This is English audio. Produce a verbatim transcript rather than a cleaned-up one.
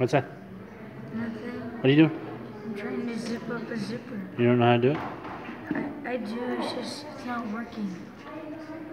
What's that? Nothing. What are you doing? I'm trying to zip up a zipper. You don't know how to do it? I, I do, it's just, it's not working.